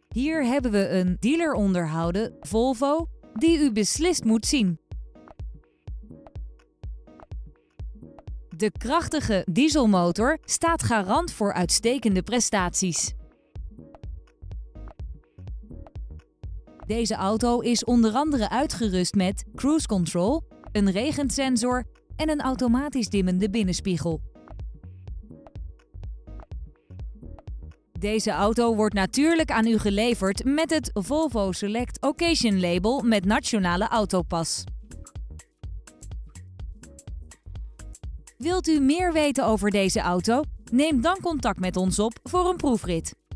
Hier hebben we een dealer onderhouden Volvo die u beslist moet zien. De krachtige dieselmotor staat garant voor uitstekende prestaties. Deze auto is onder andere uitgerust met cruise control, een regensensor en een automatisch dimmende binnenspiegel. Deze auto wordt natuurlijk aan u geleverd met het Volvo Select Occasion label met nationale autopas. Wilt u meer weten over deze auto? Neem dan contact met ons op voor een proefrit.